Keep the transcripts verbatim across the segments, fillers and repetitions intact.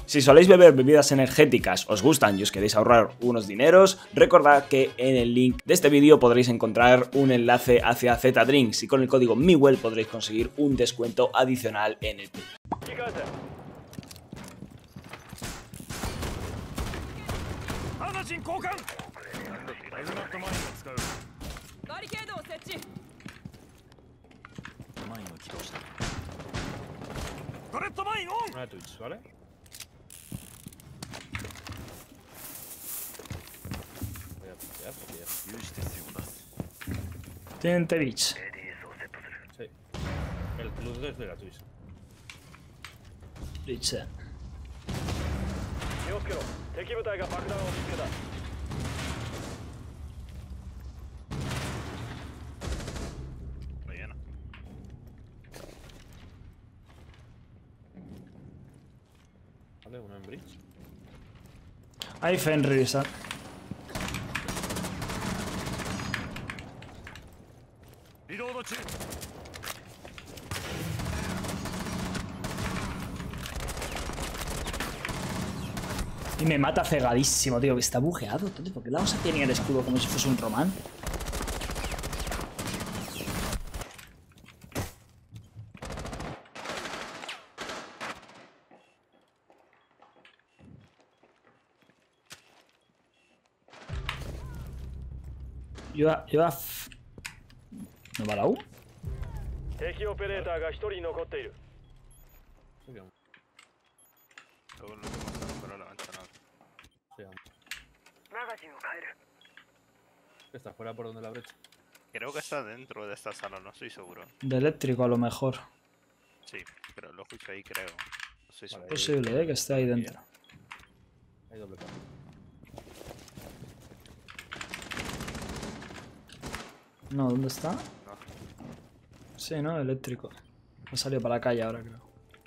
Si soléis beber bebidas energéticas, os gustan y os queréis ahorrar unos dineros, recordad que en el link de este vídeo podréis encontrar un enlace hacia Zetadrinks y con el código MIWELL podréis conseguir un descuento adicional en el club. Una Twitch, ¿vale? Voy a pillar, pillar. Tienen Twitch. Sí. El club desde la Twitch. Twitch. Relleno. Vale, uno en bridge. Hay Fenris. ¿eh? Y me mata cegadísimo, tío, que está bugueado. ¿Por qué la vamos a tener el escudo como si fuese un román? Yo a... Yo a... ¿No va la U? Luego no tengo que para la ventana. Sí, hombre. Está fuera por donde la brecha. Creo que está dentro de esta sala, no estoy seguro. De eléctrico a lo mejor. Sí, pero lo escucho ahí, creo. No estoy seguro. Vale. Posible, eh, que esté ahí dentro. Hay doble cambio. No, ¿dónde está? No. Sí, ¿no? Eléctrico. Ha salido para la calle ahora, creo.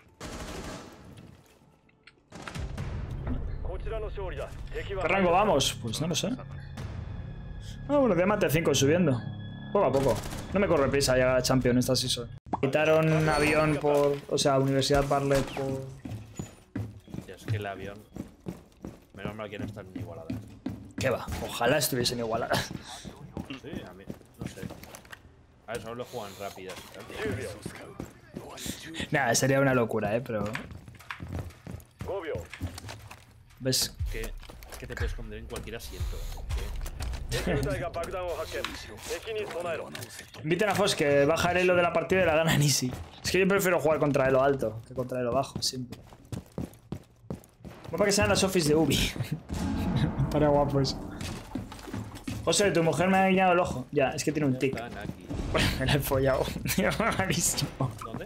¿Qué rango vamos? Pues no lo sé. Ah, bueno, Diamante cinco subiendo. Poco a poco. No me corre prisa llegar a Champion esta season. Quitaron avión por... O sea, Universidad Barlet por... Tío, es que el avión... Menos mal que no están igualadas. ¿Qué va? Ojalá estuviesen igualadas. Sí, a mí... No sé. A ver, solo lo juegan rápidas. Nada, sería una locura, eh, pero... ¿Ves? Que, que te puedes esconder en cualquier asiento. Inviten a Fos que baja el elo de la partida y la gana en easy. Es que yo prefiero jugar contra elo alto que contra elo bajo, siempre. Voy para que sean las office de Ubi. Para guapo eso. José, tu mujer me ha guiñado el ojo. Ya, es que tiene un tic. Están aquí. Bueno, me la he follado. Tío, malísimo. ¿Dónde?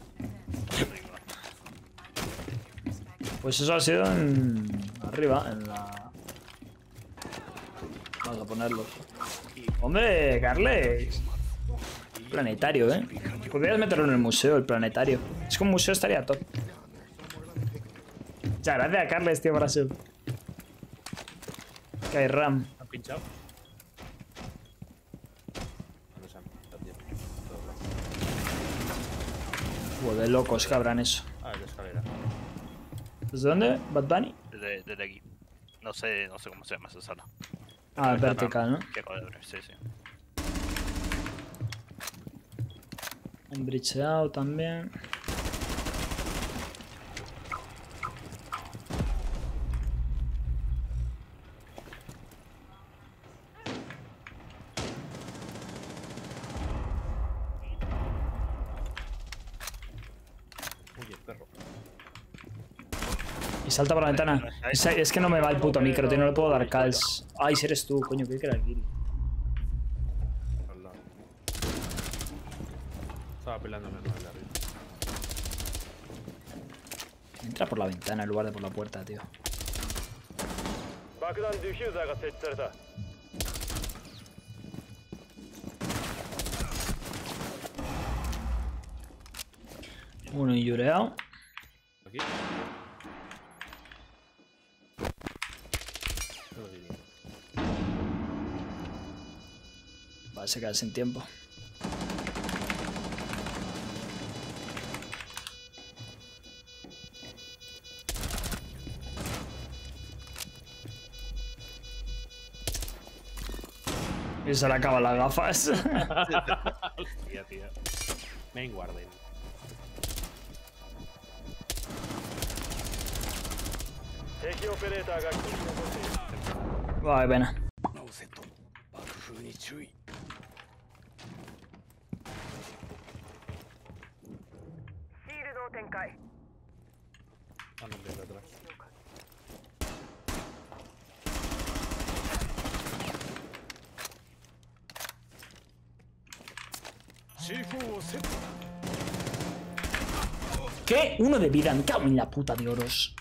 Pues eso ha sido en... arriba, en la... Vamos a ponerlo. ¡Hombre, Carles! Planetario, ¿eh? Podrías meterlo en el museo, el planetario. Es que un museo estaría top. Muchas gracias a Carles, tío, para ser... Que hay RAM. ¿Han pinchado? ¿Dónde se han pinchado, tío? Joder, de locos que habrán eso. Ah, es la escalera. ¿Desde dónde? ¿Bad Bunny? Desde, desde aquí. No sé, no sé cómo se llama esa sala. Ah, Esa vertical, ¿no? Que acabo de abrir, sí, sí. Un bricheado también. Uy, el perro. Y salta por la ventana. Es, es que no me va el puto micro, tío, no le puedo dar calls. Ay, si eres tú, coño, creí que era el kill. Al lado. Estaba peleándome con el de arriba. Entra por la ventana en lugar de por la puerta, tío. Uno yureado. Aquí. Lo diría. Vale, se queda sin tiempo. Y se le acaban las gafas. Hostia, tío. Main Guardian. Vale, pena. Ah, no, tiene detrás. ¿Qué? Uno de vida. Me cago en la puta de oros.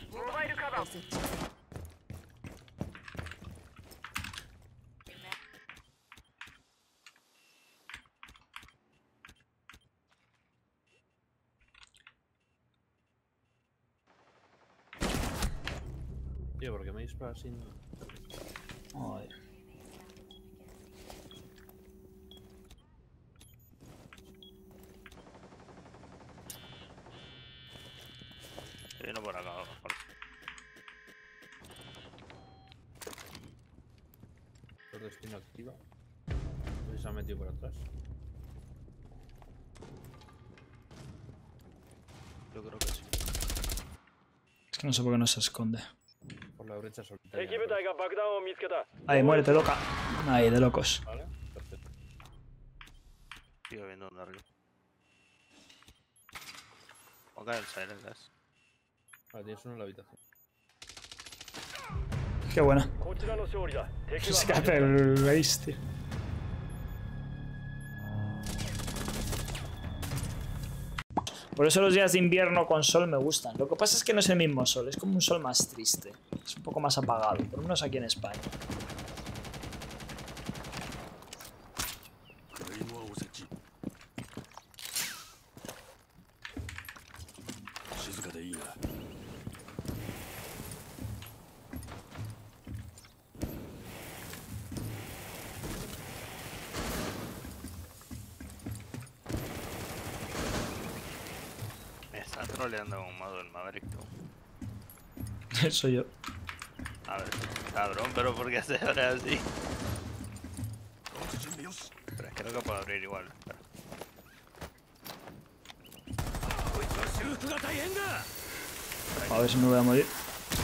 Tío, ¿por qué me disparas sin...? Joder. Se vino por acá. Por... Por destino activa. No sé si se ha metido por atrás. Yo creo que sí. Es que no sé por qué no se esconde. Por la brecha solitaria. Ahí, muérete, loca. Ahí, de locos. Vale, perfecto. Sigo viendo un arriba. Ponga el silent gas. Vale, tienes uno en la habitación. Qué buena. Se cae el base, tío. Por eso los días de invierno con sol me gustan. Lo que pasa es que no es el mismo sol, es como un sol más triste. Es un poco más apagado, por lo menos aquí en España. Me está troleando con un modo del Maverick, tú. Eso yo. A ver, cabrón, pero ¿por qué hace ahora así? Pero es que creo que puedo abrir igual. Espera. A ver si me voy a morir.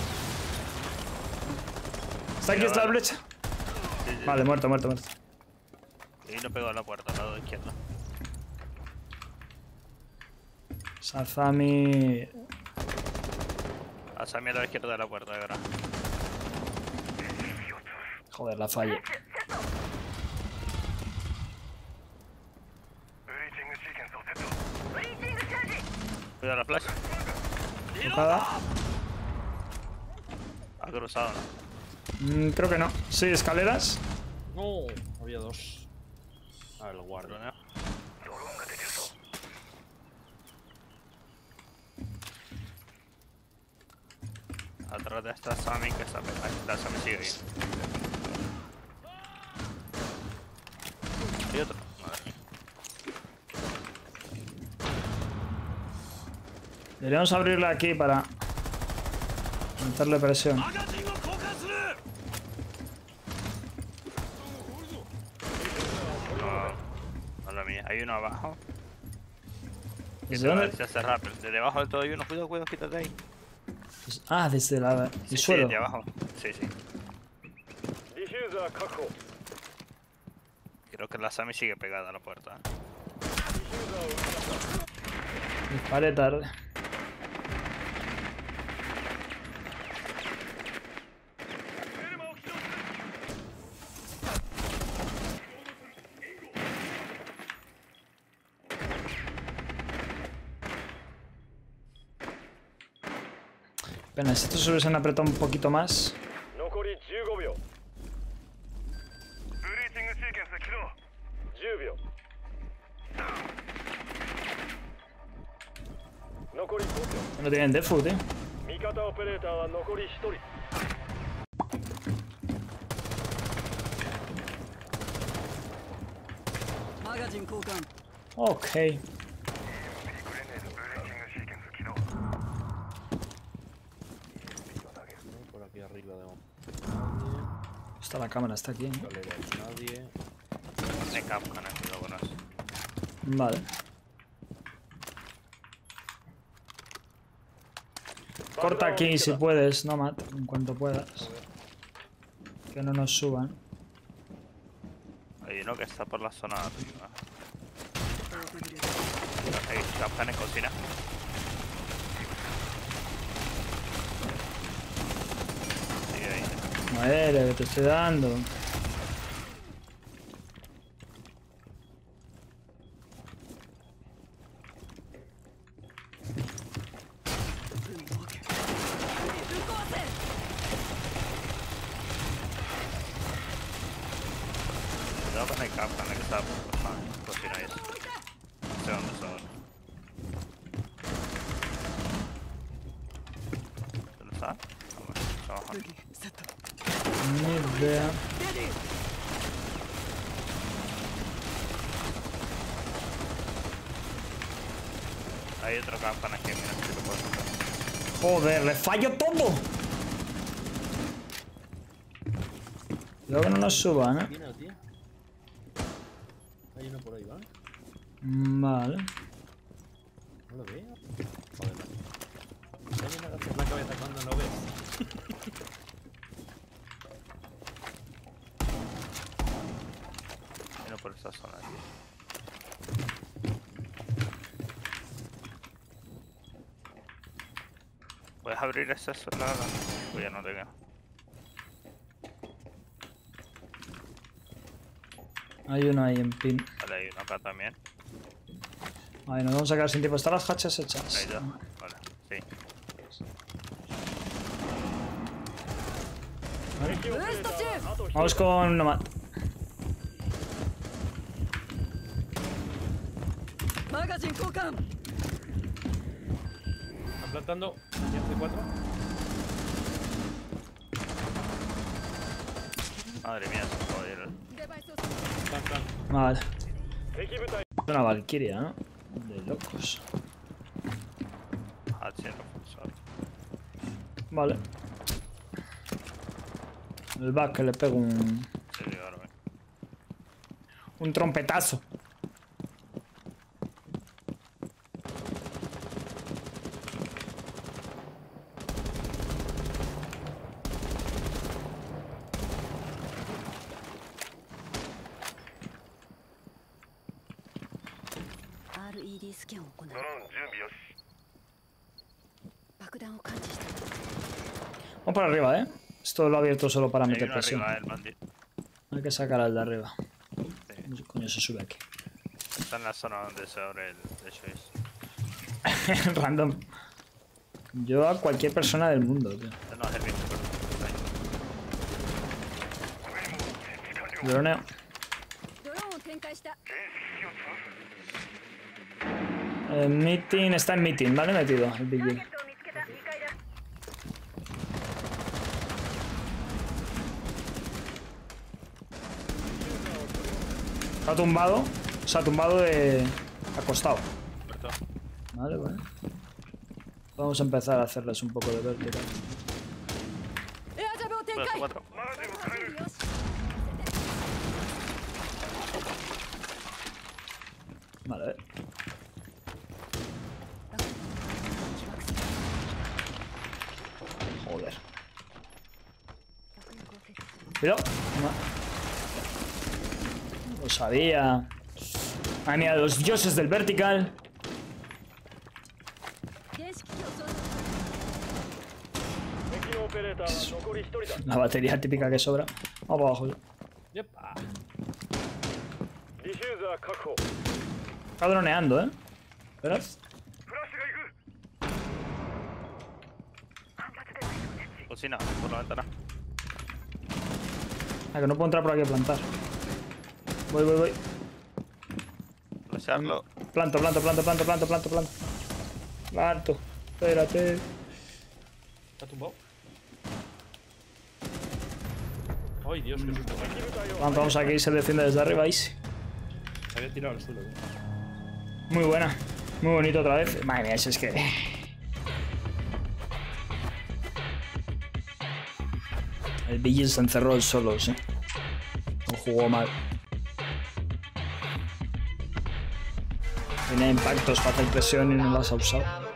¿Está aquí? ¿Está la brecha? Sí, sí, Vale, sí. muerto, muerto, muerto. Y no pegó a la puerta, al lado izquierdo. Salzami. Pasa a mí a la izquierda de la puerta, de verdad. Joder, la falla. Cuidado la flash. Tocada. Ha cruzado, ¿no? Mm, creo que no. Sí, escaleras. No, había dos. A ver, el guardia. Droneo. Atrás de esta Sami que está pegada. La Sami sigue ahí. Y otro. Madre mía. Deberíamos abrirla aquí para meterle presión. No, no la mía. Hay uno abajo. ¿Desde dónde? Se hace rápido. De debajo del todo hay uno. Cuidado, cuidado, quítate ahí. Pues- ah, desde la, el Sí, suelo. sí, de abajo. Sí, sí. Creo que la Sami sigue pegada a la puerta. Disparé tarde. Pena, si estos se hubiesen apretado un poquito más. No tienen defu, tío. Ok. Por aquí arriba de Está la cámara, está aquí. ¿eh? No le veis nadie. Tiene Capcom aquí, lo conoces. Vale. Corta aquí si puedes, Nomad, en cuanto puedas. Que no nos suban. Hay uno que está por la zona de arriba. Hay Capcom en cocina. Sigue ahí. Muere, que te estoy dando. Cuidado con el Capcom, el que está por la cocina ahí. No sé dónde son. ¿Dónde está? Vamos, está abajo. Ni idea. Hay otro Capcom aquí, mira, si lo puedo tocar. Joder, le fallo todo. Luego que no nos suban, ¿eh? Viene, tío. Hay uno por ahí, ¿vale? Vale. No lo veo. Joder, no. Hay una gracia en la cabeza cuando no ves. Hay uno por esa zona aquí. ¿Puedes abrir esa zona? Pues ya no tengo. Hay uno ahí en pin. Vale, hay uno acá también. Vale, nos vamos a quedar sin tiempo. ¿Están las hachas hechas? Hay dos. Vale, sí. Vamos con Nomad. Están plantando. Aquí hace cuatro. Madre mía, se jodieron. Plan, plan. Vale. Una valquiria, ¿no? De locos. Ah, sí, reforzado. Vale. El back que le pego un, Sí, ahora ven. un trompetazo. Vamos para arriba, ¿eh? Esto lo he abierto solo para Hay meter uno presión. arriba, el bandit. Hay que sacar al de arriba. Sí. ¿Cómo coño se sube aquí? Está en la zona donde se abre el de Choice. Random. Yo a cualquier persona del mundo, tío. No es el mismo, pero está ahí. Droneo. El meeting está en meeting, ¿vale? Metido el Big Deal. Se ha tumbado. Se ha tumbado de acostado. Muerto. Vale, vale. Vamos a empezar a hacerles un poco de vertical. Bueno, cuatro. Vale, a ver. Joder. Cuidado. Lo sabía. Ay, mira, los dioses del vertical. La batería típica que sobra. Vamos para abajo. Yepa. Está droneando, ¿eh? ¿Esperad? Cocina, por la ventana. Ah, que no puedo entrar por aquí a plantar. Voy, voy, voy. Flashearlo. Planto, planto, planto, planto, planto, planto, planto. Planto. Espérate. ¿Está tumbado? Ay, Dios, que susto. Vamos, vamos aquí, se defiende desde arriba, easy. Se había tirado al suelo. ¿Eh? Muy buena. Muy bonito otra vez. Madre mía, si es que... El Vigil se encerró él solo, sí. No jugó mal. Tenía impactos para hacer presión y no las ha usado.